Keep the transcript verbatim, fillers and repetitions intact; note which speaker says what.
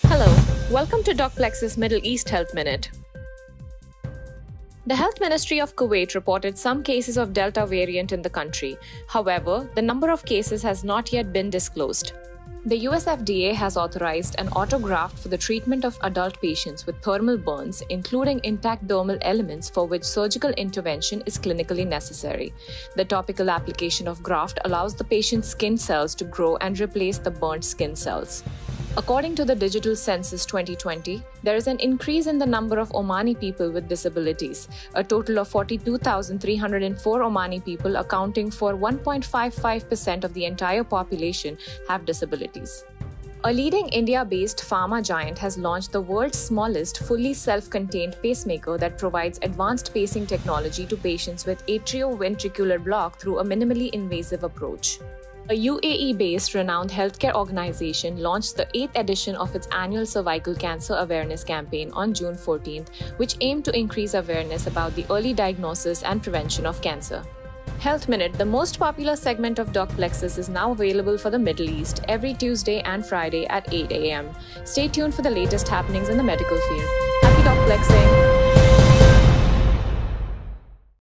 Speaker 1: Hello, welcome to DocPlex's Middle East Health Minute. The Health Ministry of Kuwait reported some cases of Delta variant in the country. However, the number of cases has not yet been disclosed. The U S F D A has authorized an autograft for the treatment of adult patients with thermal burns, including intact dermal elements for which surgical intervention is clinically necessary. The topical application of graft allows the patient's skin cells to grow and replace the burnt skin cells. According to the Digital Census twenty twenty, there is an increase in the number of Omani people with disabilities. A total of forty-two thousand three hundred four Omani people, accounting for one point five five percent of the entire population, have disabilities. A leading India-based pharma giant has launched the world's smallest fully self-contained pacemaker that provides advanced pacing technology to patients with atrioventricular block through a minimally invasive approach. A U A E-based renowned healthcare organization launched the eighth edition of its annual cervical cancer awareness campaign on June fourteenth, which aimed to increase awareness about the early diagnosis and prevention of cancer. Health Minute, the most popular segment of DocPlex's, is now available for the Middle East every Tuesday and Friday at eight a m Stay tuned for the latest happenings in the medical field. Happy DocPlexing!